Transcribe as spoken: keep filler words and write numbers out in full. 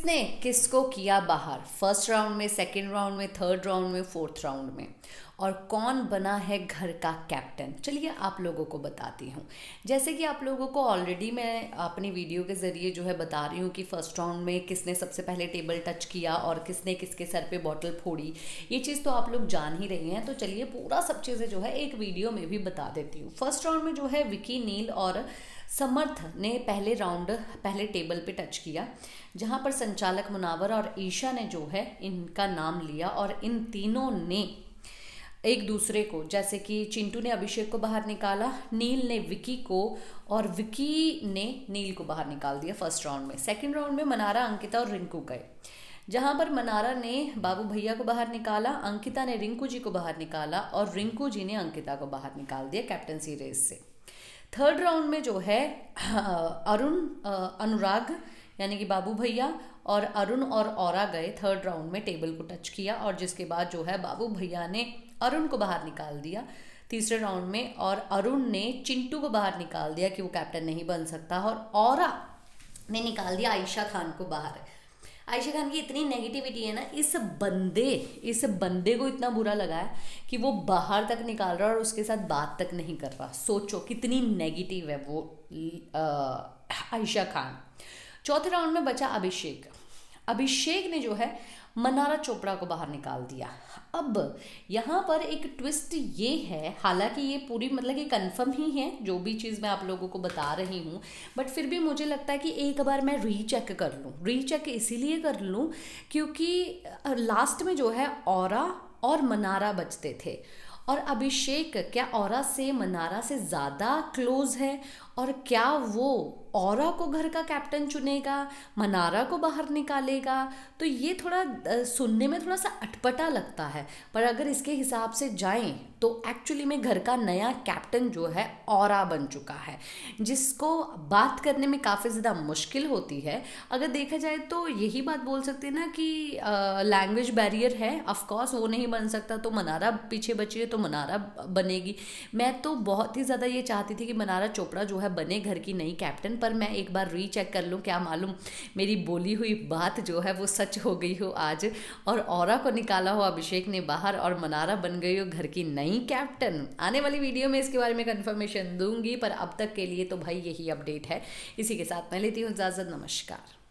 किसने किसको किया बाहर, फर्स्ट राउंड में, सेकेंड राउंड में, थर्ड राउंड में, फोर्थ राउंड में, और कौन बना है घर का कैप्टन। चलिए आप लोगों को बताती हूँ। जैसे कि आप लोगों को ऑलरेडी मैं अपनी वीडियो के ज़रिए जो है बता रही हूँ कि फर्स्ट राउंड में किसने सबसे पहले टेबल टच किया और किसने किसके सर पे बॉटल फोड़ी, ये चीज़ तो आप लोग जान ही रही हैं। तो चलिए पूरा सब चीज़ें जो है एक वीडियो में भी बता देती हूँ। फर्स्ट राउंड में जो है विकी, नील और समर्थ ने पहले राउंड पहले टेबल पे टच किया, जहाँ पर संचालक मुनावर और ईशा ने जो है इनका नाम लिया और इन तीनों ने एक दूसरे को, जैसे कि चिंटू ने अभिषेक को बाहर निकाला, नील ने विकी को और विकी ने नील को बाहर निकाल दिया फर्स्ट राउंड में। सेकंड राउंड में मनारा, अंकिता और रिंकू गए, जहां पर मनारा ने बाबू भैया को बाहर निकाला, अंकिता ने रिंकू जी को बाहर निकाला और रिंकू जी ने अंकिता को बाहर निकाल दिया कैप्टनसी रेस से। थर्ड राउंड में जो है अरुण, अनुराग यानी कि बाबू भैया और अरुण और औरा गए थर्ड राउंड में, टेबल को टच किया और जिसके बाद जो है बाबू भैया ने अरुण को बाहर निकाल दिया तीसरे राउंड में और अरुण ने चिंटू को बाहर निकाल दिया कि वो कैप्टन नहीं बन सकता और औरा ने निकाल दिया आयशा खान को बाहर। आयशा खान की इतनी नेगेटिविटी है ना, इस बंदे इस बंदे को इतना बुरा लगा है कि वो बाहर तक निकाल रहा है और उसके साथ बात तक नहीं कर रहा। सोचो कितनी नेगेटिव है वो आयशा खान। चौथे राउंड में बचा अभिषेक। अभिषेक ने जो है मनारा चोपड़ा को बाहर निकाल दिया। अब यहाँ पर एक ट्विस्ट ये है, हालांकि ये पूरी मतलब कि कंफर्म ही है जो भी चीज़ मैं आप लोगों को बता रही हूँ, बट फिर भी मुझे लगता है कि एक बार मैं रीचेक कर लूँ। रीचेक इसीलिए कर लूँ क्योंकि लास्ट में जो है औरा और मनारा बचते थे और अभिषेक क्या औरा से मनारा से ज़्यादा क्लोज है और क्या वो औरा को घर का कैप्टन चुनेगा, मनारा को बाहर निकालेगा। तो ये थोड़ा सुनने में थोड़ा सा अटपटा लगता है, पर अगर इसके हिसाब से जाएं तो एक्चुअली में घर का नया कैप्टन जो है औरा बन चुका है, जिसको बात करने में काफ़ी ज़्यादा मुश्किल होती है। अगर देखा जाए तो यही बात बोल सकते हैं ना कि लैंग्वेज बैरियर है, ऑफकोर्स वो नहीं बन सकता, तो मनारा पीछे बची है तो मनारा बनेगी। मैं तो बहुत ही ज़्यादा ये चाहती थी कि मनारा चोपड़ा जो है बने घर की नई कैप्टन, पर मैं एक बार रीचेक कर लूँ, क्या मालूम मेरी बोली हुई बात जो है वो सच हो गई हो आज और औरा को निकाला हो अभिषेक ने बाहर और मनारा बन गई हो घर की नई कैप्टन। आने वाली वीडियो में इसके बारे में कंफर्मेशन दूंगी, पर अब तक के लिए तो भाई यही अपडेट है। इसी के साथ मैं लेती हूँ इजाज़त, नमस्कार।